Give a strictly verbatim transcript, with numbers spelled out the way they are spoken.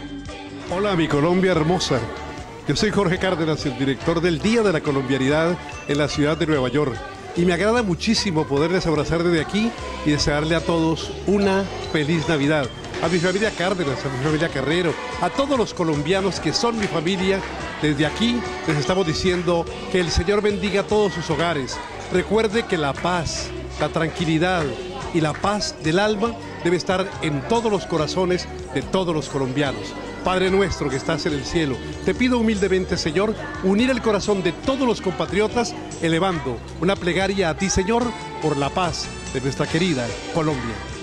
Hola, mi Colombia hermosa. Yo soy Jorge Cárdenas, el director del Día de la Colombianidad en la ciudad de Nueva York. Y me agrada muchísimo poderles abrazar desde aquí y desearle a todos una feliz Navidad. A mi familia Cárdenas, a mi familia Carrero, a todos los colombianos que son mi familia, desde aquí les estamos diciendo que el Señor bendiga todos sus hogares. Recuerde que la paz, la tranquilidad y la paz del alma debe estar en todos los corazones de todos los colombianos. Padre nuestro que estás en el cielo, te pido humildemente, Señor, unir el corazón de todos los compatriotas, elevando una plegaria a ti, Señor, por la paz de nuestra querida Colombia.